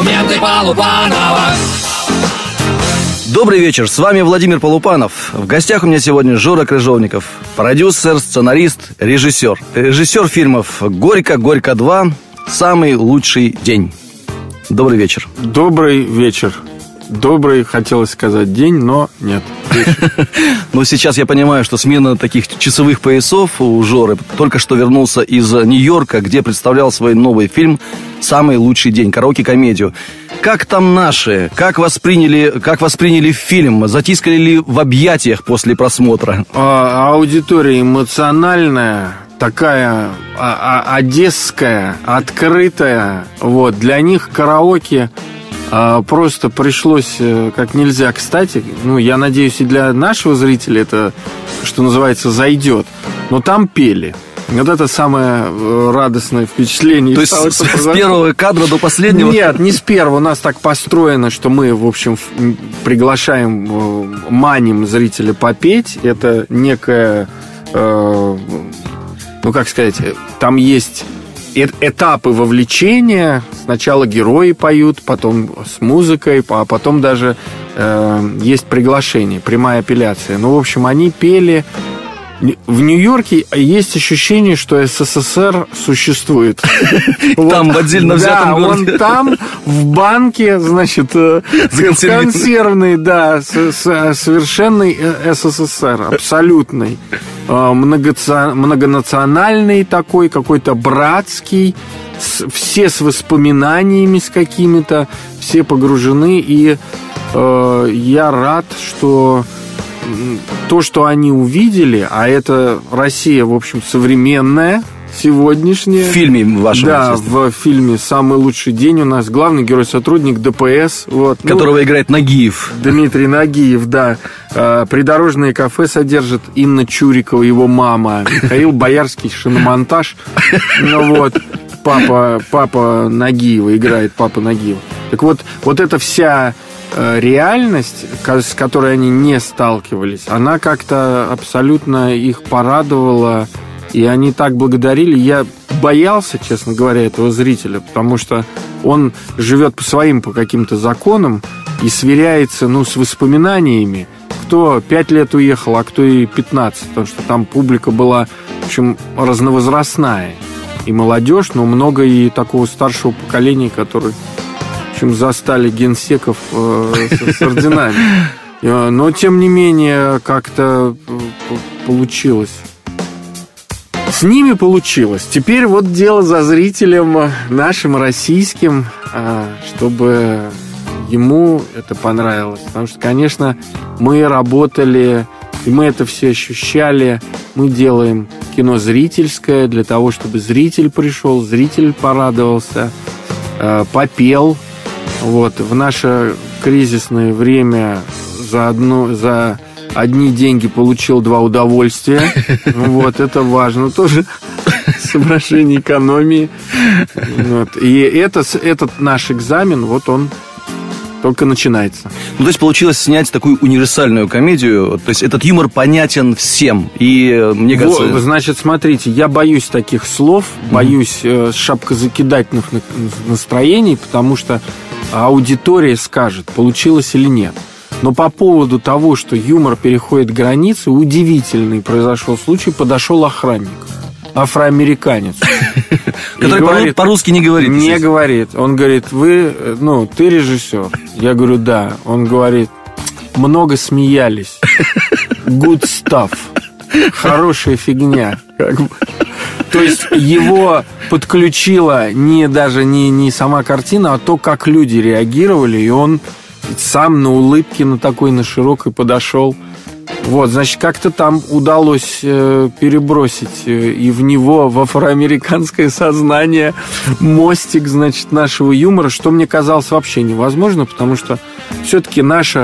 Документы Полупанова. Добрый вечер, с вами Владимир Полупанов. В гостях у меня сегодня Жора Крыжовников, продюсер, сценарист, режиссер. Режиссер фильмов «Горько», «Горько 2», «Самый лучший день». Добрый вечер. Добрый вечер. Добрый, хотелось сказать, день, но нет. Но сейчас я понимаю, что смена таких часовых поясов у Жоры. Только что вернулся из Нью-Йорка, где представлял свой новый фильм «Самый лучший день», караоке-комедию. Как там наши? Как восприняли фильм? Затискали ли в объятиях после просмотра? Аудитория эмоциональная, такая одесская, открытая. Вот, для них караоке просто пришлось как нельзя кстати. Ну, я надеюсь, и для нашего зрителя это, что называется, зайдет. Но там пели. Вот это самое радостное впечатление. То есть с первого кадра до последнего? Нет, не с первого. У нас так построено, что мы, в общем, приглашаем, маним зрителя попеть. Это некое, ну, как сказать, там есть этапы вовлечения. Сначала герои поют, потом с музыкой, а потом даже есть приглашение, прямая апелляция. Ну, в общем, они пели. В Нью-Йорке есть ощущение, что СССР существует. Там, в отдельно взятом городе. Да, он там, в банке, значит, консервный, да, совершенный СССР, абсолютный. Многонациональный такой, какой-то братский, все с воспоминаниями с какими-то, все погружены. И я рад, что то, что они увидели, а это Россия, в общем, современная, сегодняшняя. В фильме вашем. Да, в фильме «Самый лучший день» у нас главный герой-сотрудник ДПС. Вот, которого играет Нагиев. Дмитрий Нагиев, да. Придорожное кафе содержит Инна Чурикова, его мама. Михаил Боярский, шиномонтаж. Ну вот, папа Нагиева играет, папа Нагиева. Так вот это вся реальность, с которой они не сталкивались, она как-то абсолютно их порадовала, и они так благодарили. Я боялся, честно говоря, этого зрителя, потому что он живет по каким-то законам и сверяется, с воспоминаниями, кто 5 лет уехал, а кто и 15, потому что там публика была, в общем, разновозрастная, и молодежь, но много и такого старшего поколения, которые, в общем, застали генсеков с орденами. Но, тем не менее, как-то получилось. С ними получилось. Теперь вот дело за зрителем нашим российским, чтобы ему это понравилось. Потому что, конечно, мы работали, и мы это все ощущали. Мы делаем кино зрительское для того, чтобы зритель пришел, зритель порадовался, попел. Вот, в наше кризисное время за одни деньги получил 2 удовольствия. Вот, это важно тоже, соображение экономии. Вот. И этот наш экзамен, вот он только начинается. То есть получилось снять такую универсальную комедию. То есть этот юмор понятен всем. И мне кажется... Значит, смотрите, я боюсь таких слов, боюсь шапкозакидательных настроений, потому что аудитория скажет, получилось или нет. Но по поводу того, что юмор переходит границы, удивительный произошел случай. Подошел охранник, афроамериканец, который по-русски не говорит. Не говорит. Он говорит, ты режиссер? Я говорю, да. Он говорит, много смеялись. Good stuff. Хорошая фигня. То есть его подключила даже не сама картина, а то, как люди реагировали, и он сам на улыбке на широкой подошел. Вот, значит, как-то там удалось перебросить и в него, в афроамериканское сознание, мостик, значит, нашего юмора, что мне казалось вообще невозможно, потому что все-таки наш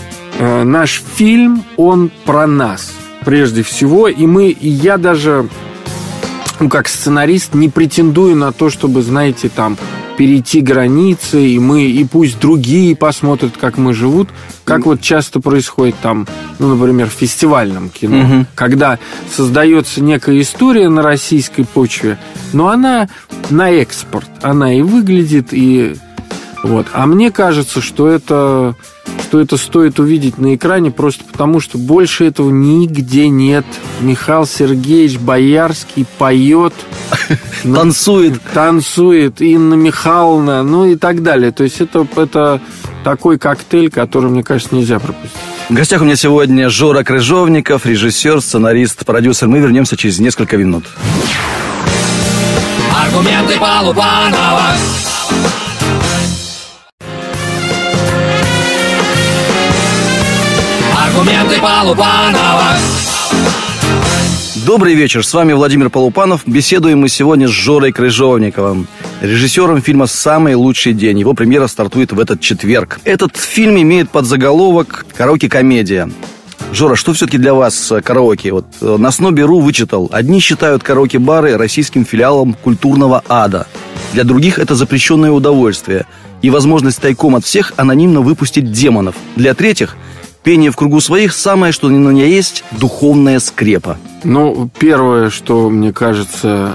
фильм, он про нас прежде всего, и я даже, как сценарист, не претендую на то, чтобы, знаете, там перейти границы, и пусть другие посмотрят, как мы живут, как вот часто происходит там, например, в фестивальном кино, когда создается некая история на российской почве, но она на экспорт, она и выглядит, и Вот. А мне кажется, что это стоит увидеть на экране просто потому, что больше этого нигде нет. Михаил Сергеевич Боярский поет, танцует, Инна Михайловна, ну и так далее. То есть это такой коктейль, который, мне кажется, нельзя пропустить. В гостях у меня сегодня Жора Крыжовников, режиссер, сценарист, продюсер. Мы вернемся через несколько минут. Аргументы Полупанова. Аргументы Полупанова. Добрый вечер, с вами Владимир Полупанов. Беседуем мы сегодня с Жорой Крыжовниковым, режиссером фильма «Самый лучший день». Его премьера стартует в этот четверг. Этот фильм имеет подзаголовок «Караоке-комедия». Жора, что все-таки для вас караоке? Вот на Снобе.ру вычитал: одни считают караоке-бары российским филиалом культурного ада. Для других это запрещенное удовольствие и возможность тайком от всех анонимно выпустить демонов. Для третьих пение в кругу своих самое, что ни на ней есть, духовная скрепа. Ну, первое, что мне кажется,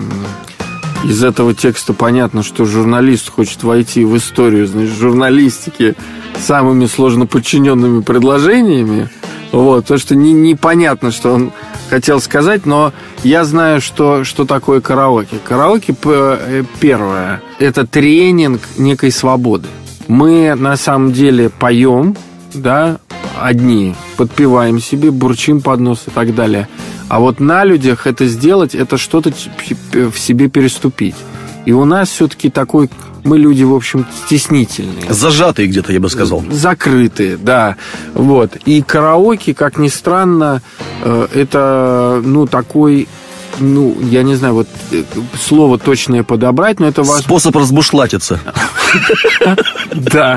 из этого текста понятно, что журналист хочет войти в историю, значит, журналистики самыми сложно подчиненными предложениями. Вот, то, что непонятно, что он хотел сказать, но я знаю, что такое караоке. Караоке, первое, это тренинг некой свободы. Мы на самом деле поем, да, одни, подпеваем себе, бурчим под нос и так далее. А вот на людях это сделать, это что-то в себе переступить. И у нас все-таки такой... Мы люди, в общем, стеснительные. Зажатые где-то, я бы сказал. Закрытые, да. Вот. И караоке, как ни странно, это, такой... я не знаю, вот слово точное подобрать, но это важно. Способ разбушлатиться. Да,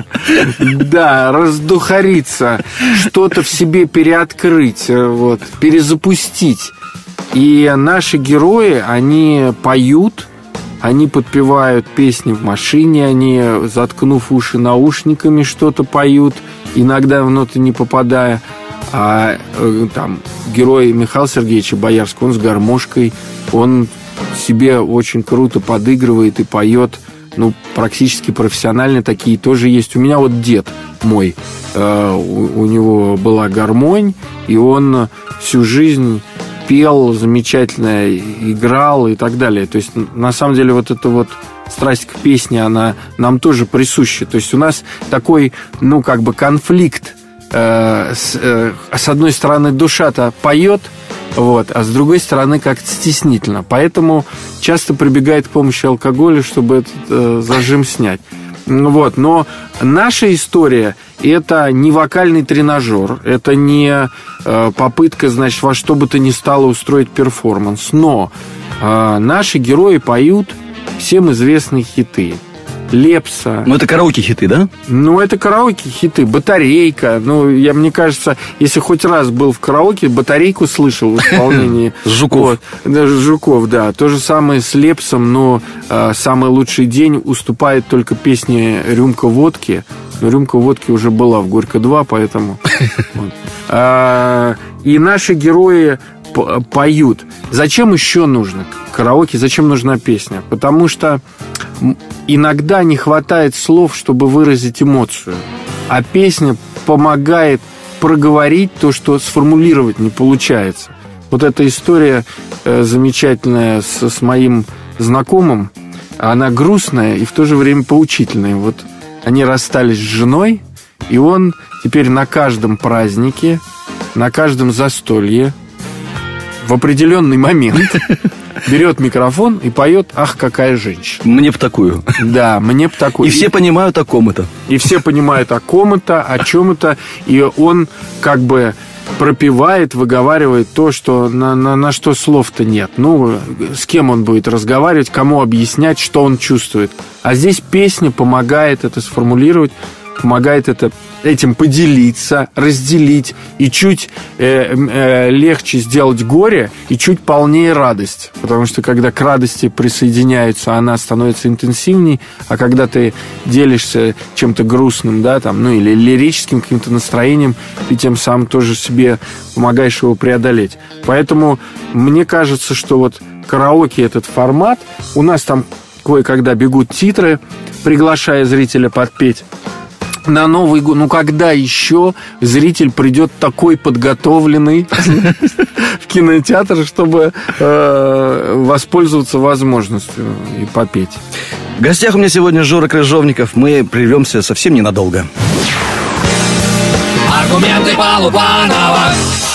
раздухариться, что-то в себе переоткрыть, вот, перезапустить. И наши герои, они поют, они подпевают песни в машине, они, заткнув уши наушниками, что-то поют, иногда в ноты не попадая. А там герой Михаила Сергеевича Боярского, он с гармошкой, он себе очень круто подыгрывает и поет, практически профессионально. Такие тоже есть. У меня вот дед мой, у него была гармонь, и он всю жизнь пел замечательно, играл и так далее. То есть, на самом деле, вот эта вот страсть к песне, она нам тоже присуща. То есть, у нас такой, конфликт. С одной стороны, душа-то поет, вот, а с другой стороны, как-то стеснительно. Поэтому часто прибегает к помощи алкоголя, чтобы этот зажим снять. Вот. Но наша история – это не вокальный тренажер, это не попытка, значит, во что бы то ни стало устроить перформанс. Но наши герои поют всем известные хиты. Лепса. Это караоке-хиты, да? Это караоке-хиты. Батарейка. Мне кажется, если хоть раз был в караоке, батарейку слышал в исполнении Жуков. Жуков, да. То же самое с Лепсом, но «Самый лучший день» уступает только песне «Рюмка водки». Но «Рюмка водки» уже была в «Горько-2», поэтому... И наши герои поют. Зачем еще нужно караоке? Зачем нужна песня? Потому что иногда не хватает слов, чтобы выразить эмоцию. А песня помогает проговорить то, что сформулировать не получается. Вот эта история замечательная с моим знакомым, она грустная и в то же время поучительная. Вот они расстались с женой, и он теперь на каждом празднике, на каждом застолье в определенный момент берет микрофон и поет «Ах, какая женщина». Мне б такую. Да, мне б такую. И все понимают, о ком это. И все понимают, о ком это, о чем это. И он как бы пропевает, выговаривает то, что на что слов-то нет. С кем он будет разговаривать, кому объяснять, что он чувствует. А здесь песня помогает это сформулировать, помогает этим поделиться, разделить и чуть легче сделать горе и чуть полнее радость. Потому что когда к радости присоединяются, она становится интенсивней, а когда ты делишься чем-то грустным, да, или лирическим каким-то настроением, ты тем самым тоже себе помогаешь его преодолеть. Поэтому мне кажется, что вот караоке этот формат, у нас там кое-когда бегут титры, приглашая зрителя подпеть. На Новый год, ну когда еще зритель придет такой подготовленный в кинотеатр, чтобы воспользоваться возможностью и попеть? В гостях у меня сегодня Жора Крыжовников. Мы прервемся совсем ненадолго. Аргументы Полупанова.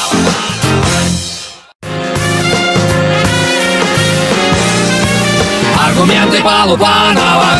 Аргументы Полупанова.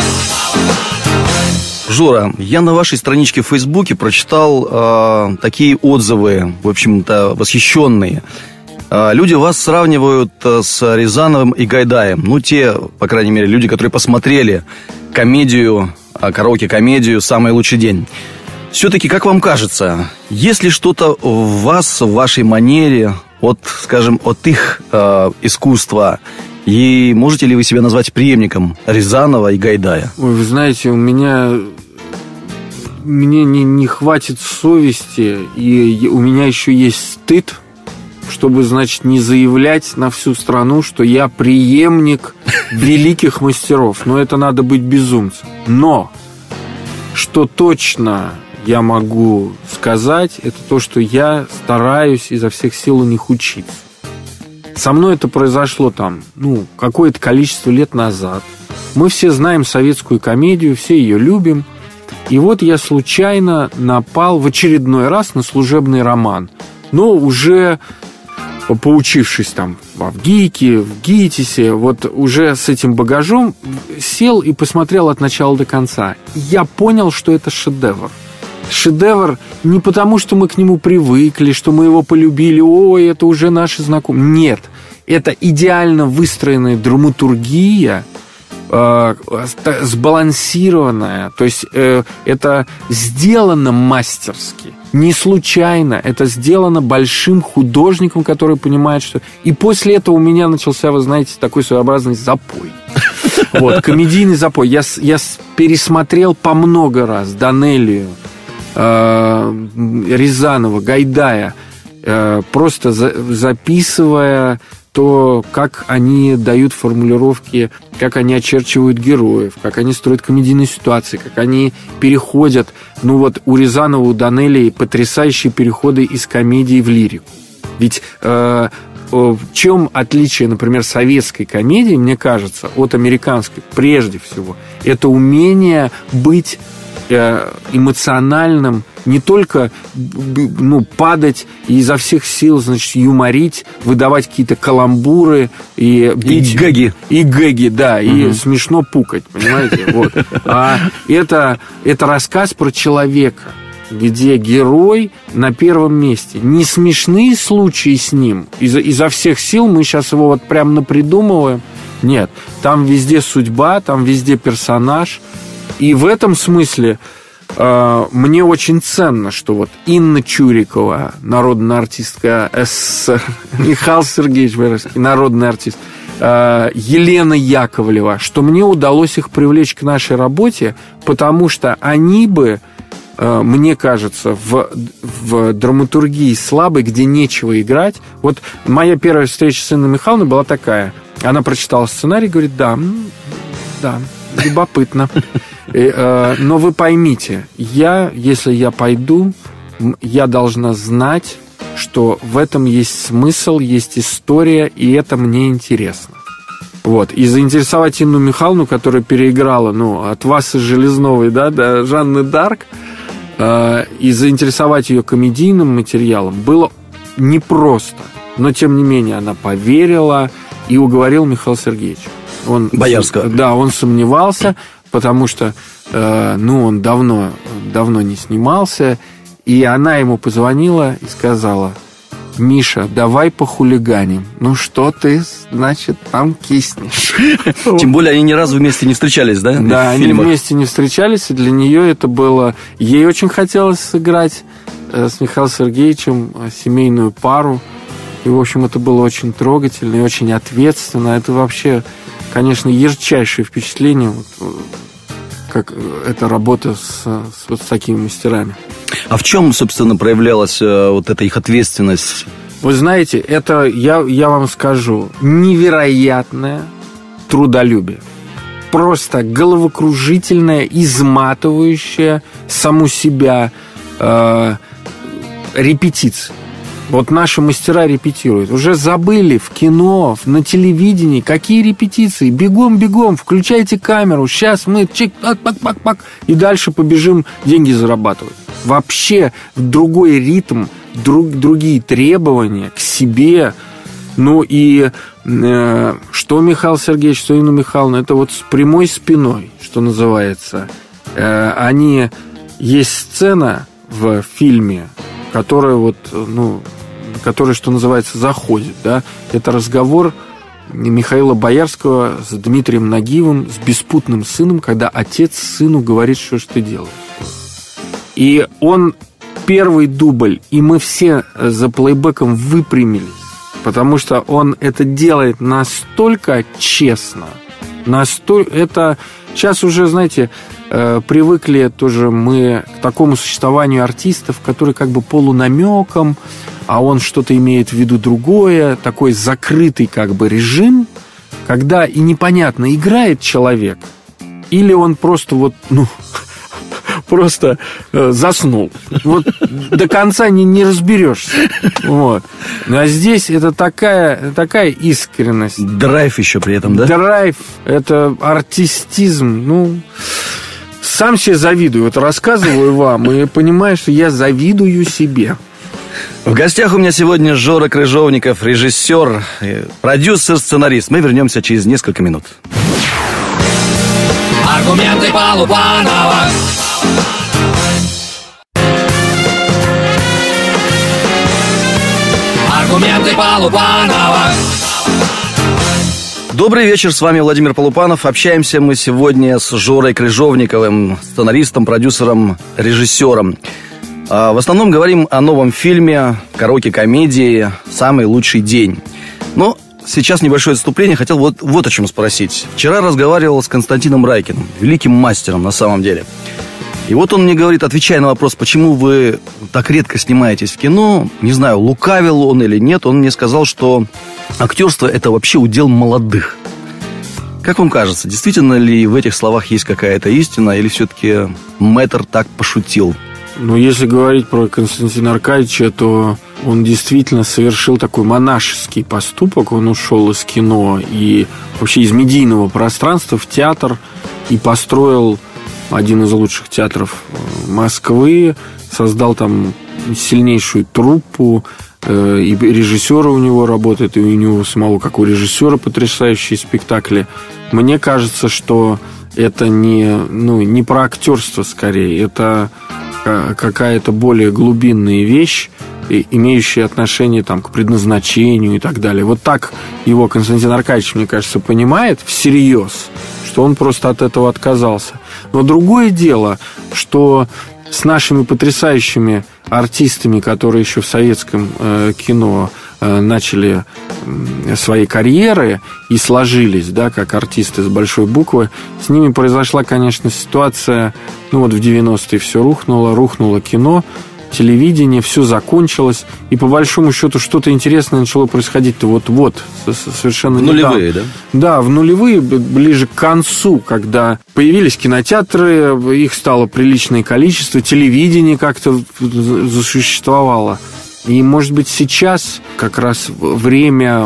Жора, я на вашей страничке в Фейсбуке прочитал такие отзывы, в общем-то, восхищенные. Люди вас сравнивают с Рязановым и Гайдаем. Ну, те, по крайней мере, люди, которые посмотрели комедию, караоке-комедию «Самый лучший день». Все-таки, как вам кажется, есть ли что-то в вас, в вашей манере, скажем, от их искусства? И можете ли вы себя назвать преемником Рязанова и Гайдая? Ой, вы знаете, мне не хватит совести, и у меня еще есть стыд, чтобы, значит, не заявлять на всю страну, что я преемник великих мастеров. Но это надо быть безумцем. Но, что точно я могу сказать, это то, что я стараюсь изо всех сил у них учиться. Со мной это произошло какое-то количество лет назад. Мы все знаем советскую комедию, все ее любим. И вот я случайно напал в очередной раз на служебный роман. Но уже поучившись там в ГИКе, в ГИТИСе, вот уже с этим багажом сел и посмотрел от начала до конца. Я понял, что это шедевр. Шедевр не потому, что мы к нему привыкли, что мы его полюбили, ой, это уже наши знакомые. Нет, это идеально выстроенная драматургия, сбалансированная. То есть это сделано мастерски, не случайно. Это сделано большим художником, который понимает, что... И после этого у меня начался, вы знаете, такой своеобразный запой. Вот, комедийный запой. Я пересмотрел по много раз Данелию, Рязанова, Гайдая, просто записывая то, как они дают формулировки, как они очерчивают героев, как они строят комедийные ситуации, как они переходят. Ну вот у Рязанова, у Данелии потрясающие переходы из комедии в лирику. Ведь в чем отличие, например, советской комедии, мне кажется, от американской, прежде всего, это умение быть эмоциональным, не только падать и изо всех сил, значит, юморить, выдавать какие-то каламбуры и гэги. И гэги, да, и смешно пукать, понимаете? Вот. А это рассказ про человека, где герой на первом месте. Не смешные случаи с ним, изо всех сил мы сейчас его вот прям напридумываем. Нет, там везде судьба, там везде персонаж. И в этом смысле мне очень ценно, что вот Инна Чурикова, народная артистка СССР, Михаил Сергеевич Боярский, народный артист, Елена Яковлева, что мне удалось их привлечь к нашей работе, потому что они бы, мне кажется, в драматургии слабой, где нечего играть. Вот моя первая встреча с Инной Михайловной была такая. Она прочитала сценарий и говорит, да, любопытно. Но вы поймите, если я пойду, я должна знать, что в этом есть смысл, есть история, и это мне интересно. Вот. И заинтересовать Инну Михайловну, которая переиграла, от Васы Железновой, до Жанны Дарк, и заинтересовать ее комедийным материалом было непросто. Но, тем не менее, она поверила и уговорил Михаила Сергеевича. Боярского. Да, он сомневался, потому что он давно не снимался. И она ему позвонила и сказала: Миша, давай похулиганим. Ну что ты, значит, там киснешь? Тем более они ни разу вместе не встречались, да? Да, они вместе не встречались, и для нее это было... Ей очень хотелось сыграть с Михаилом Сергеевичем семейную пару. И, в общем, это было очень трогательно и очень ответственно. Это вообще, конечно, ярчайшее впечатление, как эта работа с такими мастерами. А в чем, собственно, проявлялась вот эта их ответственность? Вы знаете, это, я вам скажу, невероятное трудолюбие. просто головокружительная, изматывающая саму себя репетиция. Вот наши мастера репетируют. Уже забыли в кино, на телевидении, какие репетиции. Бегом, включайте камеру. Сейчас мы чик, пак, и дальше побежим деньги зарабатывать. Вообще другой ритм, другие требования к себе. Ну и что Михаил Сергеевич, что Инна Михайловна, это вот с прямой спиной, что называется. Есть сцена в фильме, которая вот, который, что называется, заходит, да, это разговор Михаила Боярского с Дмитрием Нагиевым, с беспутным сыном, когда отец сыну говорит, что ж ты делаешь. И он первый дубль, и мы все за плейбеком выпрямились, потому что он это делает настолько честно, это сейчас уже, знаете, привыкли тоже мы к такому существованию артистов, которые как бы полунамеком, а он что-то имеет в виду другое, такой закрытый как бы режим, когда и непонятно, играет человек, или он просто просто заснул. Вот до конца не разберешься. Вот. А здесь это такая искренность. Драйв еще при этом, да? Драйв, это артистизм. Сам себе завидую. Вот рассказываю вам и понимаю, что я завидую себе. В гостях у меня сегодня Жора Крыжовников, режиссер, продюсер, сценарист. Мы вернемся через несколько минут. Аргументы Полупанова. Аргументы Полупанова. Добрый вечер, с вами Владимир Полупанов. Общаемся мы сегодня с Жорой Крыжовниковым, сценаристом, продюсером, режиссером. В основном говорим о новом фильме, караоке-комедии «Самый лучший день». Но сейчас небольшое отступление, хотел вот о чем спросить. Вчера разговаривал с Константином Райкиным, великим мастером на самом деле. И вот он мне говорит, отвечая на вопрос, почему вы так редко снимаетесь в кино, не знаю, лукавил он или нет, он мне сказал, что актерство – это вообще удел молодых. Как вам кажется, действительно ли в этих словах есть какая-то истина, или все-таки мэтр так пошутил? Если говорить про Константина Аркадьевича, то он действительно совершил такой монашеский поступок. Он ушел из кино и вообще из медийного пространства в театр и построил один из лучших театров Москвы, создал там сильнейшую труппу, и режиссеры у него работают, и у него самого, как у режиссера, потрясающие спектакли. Мне кажется, что это не про актерство скорее, это какая-то более глубинная вещь, имеющая отношение к предназначению и так далее. Вот так его Константин Аркадьевич, мне кажется, понимает всерьез, что он просто от этого отказался. Но другое дело, что с нашими потрясающими артистами, которые еще в советском кино начали свои карьеры и сложились, да, как артисты с большой буквы, с ними произошла, конечно, ситуация, в 90-е все рухнуло кино, телевидение, все закончилось, и по большому счету что-то интересное начало происходить-то вот совершенно в нулевые, недавно. Да? Да, в нулевые, ближе к концу, когда появились кинотеатры, их стало приличное количество, телевидение как-то засуществовало. И, может быть, сейчас как раз время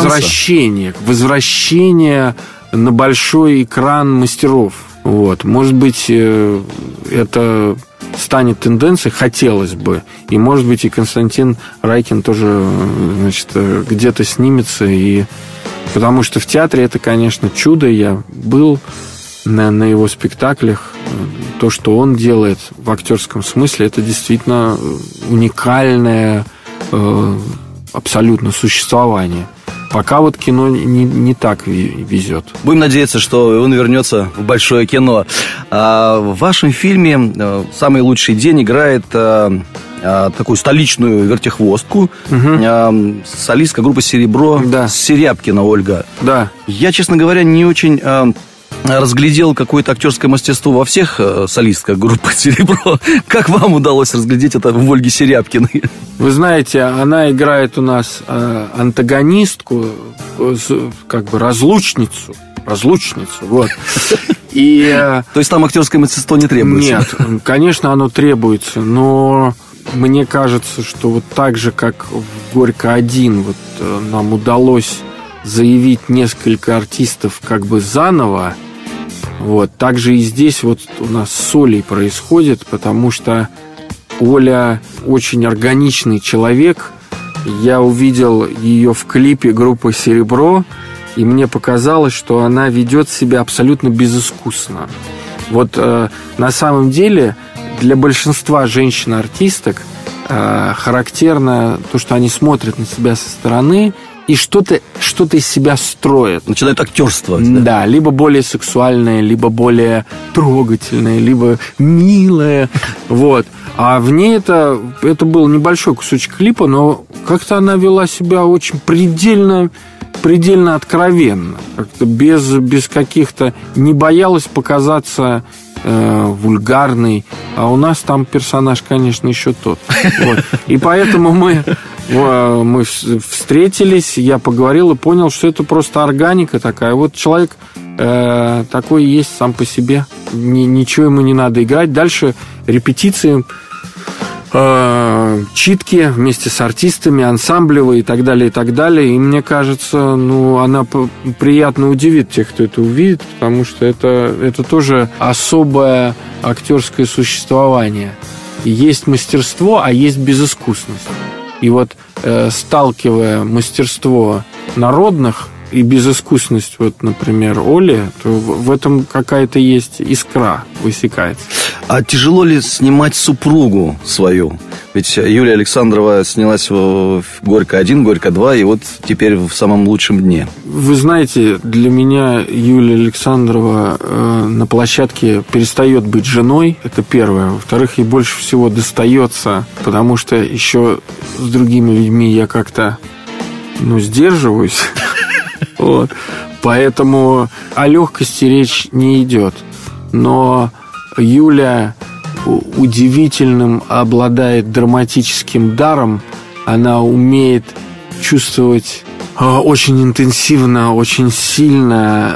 возвращения на большой экран мастеров. Может быть, это станет тенденцией, хотелось бы. И, может быть, и Константин Райкин тоже, где-то снимется. Потому что в театре это, конечно, чудо. Я был на его спектаклях. То, что он делает в актерском смысле, это действительно уникальное абсолютно существование. Пока кино не так везет. Будем надеяться, что он вернется в большое кино. В вашем фильме «Самый лучший день» играет такую столичную вертихвостку, солистка группы «Серебро», да. Серябкина Ольга. Да. Я, честно говоря, не очень разглядел какое-то актерское мастерство во всех солистках группы «Серебро». Как вам удалось разглядеть это в Ольге Серябкиной? Вы знаете, она играет у нас антагонистку, как бы разлучницу разлучница, вот. И... То есть там актерское мастерство не требуется? Нет, конечно, оно требуется, но мне кажется, что вот так же, как в «Горько-1» вот нам удалось заявить несколько артистов как бы заново, вот, так же и здесь вот у нас с Олей происходит, потому что Оля очень органичный человек. Я увидел ее в клипе группы «Серебро», и мне показалось, что она ведет себя абсолютно безыскусно. Вот на самом деле для большинства женщин-артисток характерно то, что они смотрят на себя со стороны и что-то из себя строят. Начинают актерствовать. Да, либо более сексуальное, либо более трогательное, либо милое. Вот. А в ней это был небольшой кусочек клипа, но как-то она вела себя очень предельно откровенно. Как-то без каких-то... Не боялась показаться вульгарной. А у нас там персонаж, конечно, еще тот. Вот. И поэтому мы встретились, я поговорил и понял, что это просто органика такая. Вот человек такой есть сам по себе. Ничего ему не надо играть. Дальше репетиции, читки вместе с артистами, ансамблевые и так далее, и так далее. И мне кажется, она приятно удивит тех, кто это увидит, потому что это тоже особое актерское существование. И есть мастерство, а есть безыскусность. И вот сталкивая мастерство народных и безыскусность, вот, например, Оли, то в этом какая-то есть искра высекается. А тяжело ли снимать супругу свою? Ведь Юлия Александрова снялась в «Горько-1», «Горько-2», и вот теперь в «Самом лучшем дне». Вы знаете, для меня Юлия Александрова на площадке перестает быть женой. Это первое. Во-вторых, ей больше всего достается, потому что еще с другими людьми я как-то сдерживаюсь. Вот. Поэтому о легкости речь не идет. Но Юля удивительным обладает драматическим даром. Она умеет чувствовать очень интенсивно, очень сильно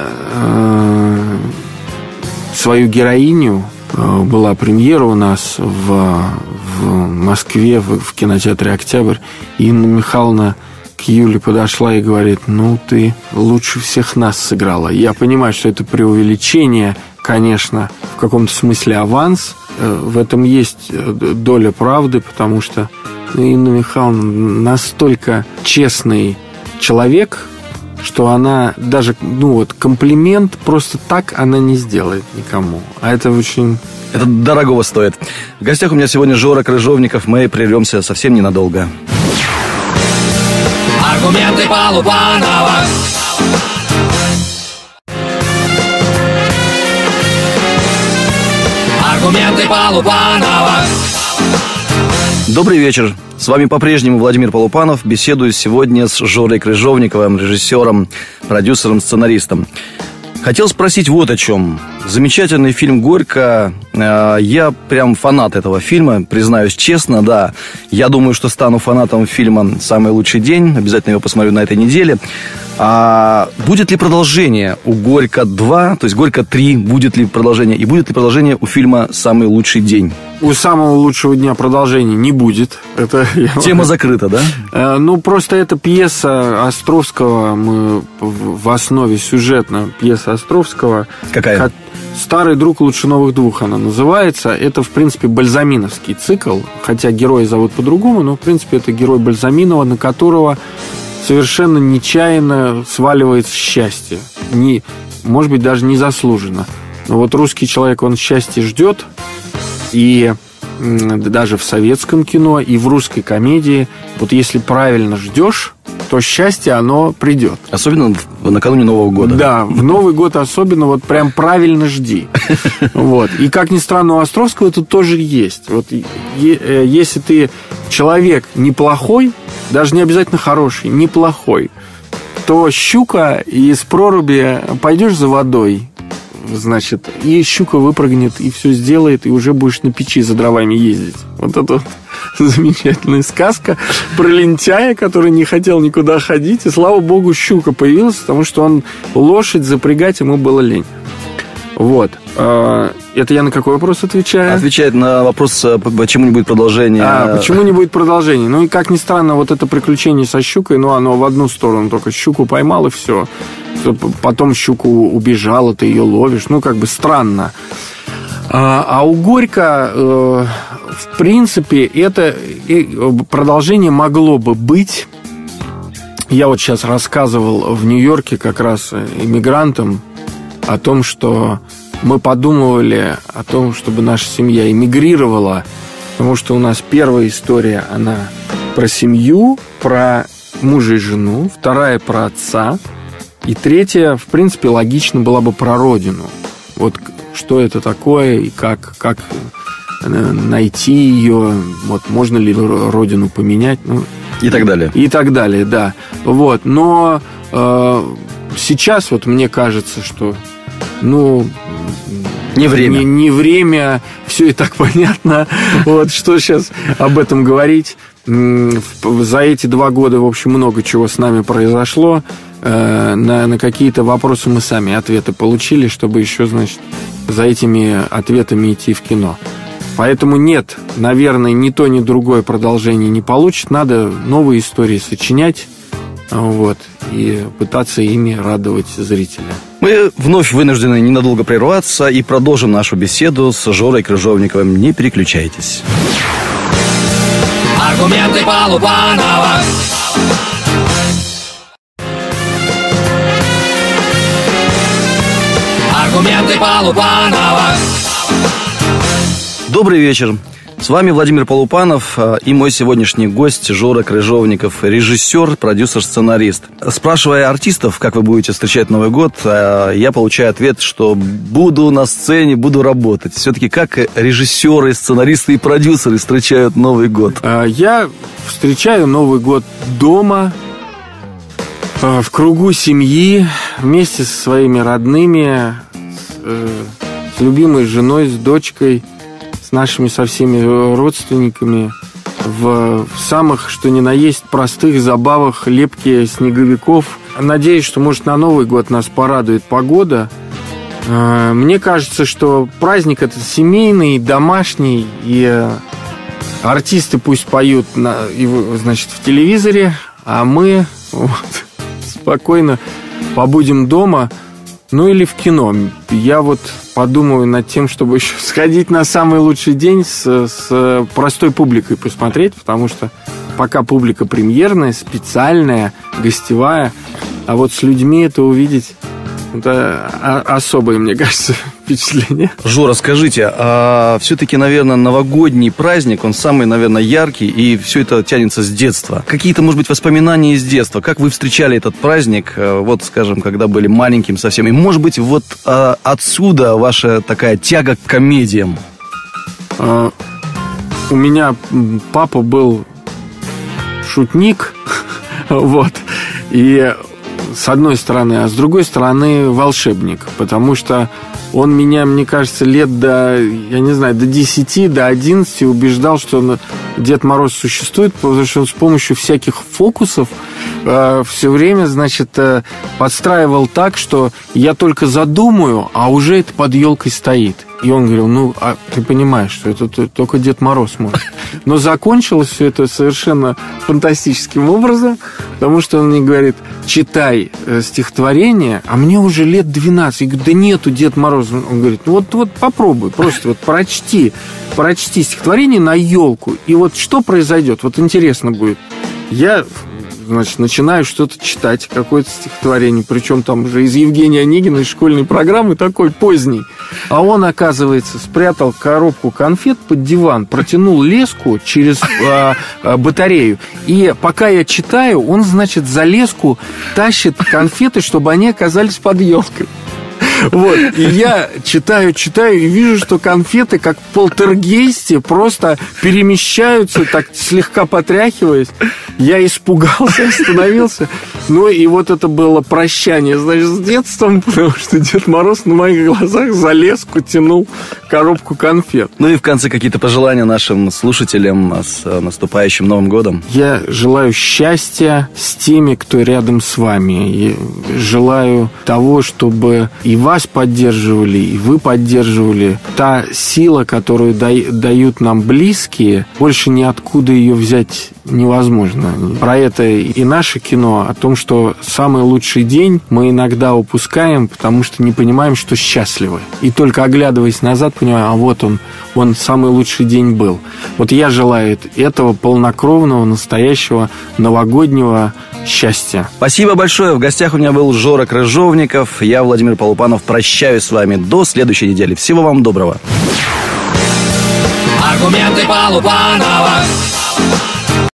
свою героиню. Была премьера у нас в Москве, в кинотеатре «Октябрь». Инна Михайловна к Юле подошла и говорит: ты лучше всех нас сыграла. Я понимаю, что это преувеличение, конечно, в каком-то смысле аванс. В этом есть доля правды, потому что Инна Михайловна настолько честный человек, что она даже, комплимент просто так она не сделает никому. А это очень... Это дорогого стоит. В гостях у меня сегодня Жора Крыжовников. Мы прервемся совсем ненадолго. Аргументы Полупанова. Аргументы Полупанова. Добрый вечер. С вами по-прежнему Владимир Полупанов. Беседую сегодня с Жорой Крыжовниковым, режиссером, продюсером, сценаристом. Хотел спросить вот о чем. Замечательный фильм «Горько». Я прям фанат этого фильма, признаюсь честно, да. Я думаю, что стану фанатом фильма «Самый лучший день». Обязательно его посмотрю на этой неделе. Будет ли продолжение у «Горько-2», то есть «Горько-3», будет ли продолжение? И будет ли продолжение у фильма «Самый лучший день»? У «Самого лучшего дня» продолжения не будет. Тема закрыта, да? Просто это пьеса Островского. Мы в основе сюжетно пьеса Островского. Какая? «Старый друг лучше новых двух» она называется. Это, в принципе, бальзаминовский цикл. Хотя героя зовут по-другому, но, в принципе, это герой Бальзаминова, на которого совершенно нечаянно сваливается счастье. Может быть, даже незаслуженно. Но вот русский человек, он счастье ждет. И даже в советском кино, и в русской комедии, вот если правильно ждешь, то счастье, оно придет. Особенно накануне Нового года. Да, в Новый год особенно вот прям правильно жди. Вот. И, как ни странно, у Островского это тоже есть. Вот если ты человек неплохой, даже не обязательно хороший, неплохой, то щука из проруби пойдешь за водой, и щука выпрыгнет, и все сделает, и уже будешь на печи за дровами ездить. Вот это вот замечательная сказка про лентяя, который не хотел никуда ходить. И, слава богу, щука появилась, потому что он лошадь запрягать ему было лень. Вот. Это я на какой вопрос отвечаю? Отвечает на вопрос, почему не будет продолжения. Почему не будет продолжения? Ну и, как ни странно, вот это приключение со щукой, оно в одну сторону только. Щуку поймал, и все. Потом щуку убежала, ты ее ловишь. Странно. А у Горько, в принципе, это продолжение могло бы быть. Я вот сейчас рассказывал в Нью-Йорке как раз иммигрантам о том, что мы подумывали о том, чтобы наша семья эмигрировала, потому что у нас первая история, она про семью, про мужа и жену, вторая про отца, и третья, в принципе, логично была бы про родину. Вот что это такое и как найти ее, вот можно ли родину поменять, и так далее. И так далее, да. Вот, но сейчас вот мне кажется, что не время. Не время, все и так понятно. Вот что сейчас об этом говорить. За эти 2 года, в общем, много чего с нами произошло. На какие-то вопросы мы сами ответы получили, чтобы еще, за этими ответами идти в кино. Поэтому нет, наверное, ни то, ни другое продолжение не получит. Надо новые истории сочинять, и пытаться ими радовать зрителя. Мы вновь вынуждены ненадолго прерваться и продолжим нашу беседу с Жорой Крыжовниковым. Не переключайтесь. Аргументы Полупанова. Аргументы Полупанова. Добрый вечер. С вами Владимир Полупанов и мой сегодняшний гость Жора Крыжовников, режиссер, продюсер, сценарист. Спрашивая артистов, как вы будете встречать Новый год, я получаю ответ, что буду на сцене, буду работать. Все-таки как режиссеры, сценаристы и продюсеры встречают Новый год? Я встречаю Новый год дома, в кругу семьи, вместе со своими родными, с любимой женой, с дочкой, нашими со всеми родственниками в самых, что ни на есть, простых забавах, лепке снеговиков. Надеюсь, что, может, на Новый год нас порадует погода. Мне кажется, что праздник этот семейный, домашний, и артисты пусть поют в телевизоре, а мы спокойно побудем дома. Или в кино. Я подумаю над тем, чтобы еще сходить на самый лучший день с простой публикой посмотреть, потому что пока публика премьерная, специальная, гостевая, а вот с людьми это увидеть, это особое, мне кажется, впечатление. Жора, скажите, а все-таки, наверное, новогодний праздник, он самый, наверное, яркий, и все это тянется с детства. Какие-то, может быть, воспоминания из детства? Как вы встречали этот праздник, скажем, когда были маленьким совсем? И, может быть, отсюда ваша такая тяга к комедиям? У меня папа был шутник, и с одной стороны, а с другой стороны волшебник, потому что он меня, мне кажется, лет до 10, до 11 убеждал, что Дед Мороз существует, потому что он с помощью всяких фокусов все время, подстраивал так, что я только задумаю, а уже это под елкой стоит. И он говорил, ты понимаешь, что это только Дед Мороз может. Но закончилось все это совершенно фантастическим образом, потому что он мне говорит, читай стихотворение, а мне уже лет 12. Я говорю, да нету Дед Мороз. Он говорит, попробуй, просто прочти стихотворение на елку. И что произойдет? Интересно будет. Я, начинаю что-то читать, какое-то стихотворение, причем там уже из Евгения Онегина, из школьной программы, такой поздний. А он, оказывается, спрятал коробку конфет под диван, протянул леску через батарею. И пока я читаю, он, за леску тащит конфеты, чтобы они оказались под елкой. И я читаю и вижу, что конфеты, как в полтергейсте, просто перемещаются, так слегка потряхиваясь. Я испугался, остановился. И это было прощание, с детством, потому что Дед Мороз на моих глазах за леску тянул коробку конфет. Ну и в конце какие-то пожелания нашим слушателям с наступающим Новым годом. Я желаю счастья с теми, кто рядом с вами. И желаю того, чтобы и вас поддерживали, и вы поддерживали. Та сила, которую дают нам близкие, больше ниоткуда ее взять невозможно. Про это и наше кино, о том, что самый лучший день мы иногда упускаем, потому что не понимаем, что счастливы. И только оглядываясь назад, понимаем, а вот он самый лучший день был. Вот я желаю этого полнокровного, настоящего новогоднего счастья. Спасибо большое. В гостях у меня был Жора Крыжовников. Я, Владимир Полупанов, прощаюсь с вами до следующей недели. Всего вам доброго. Аргументы Полупанова.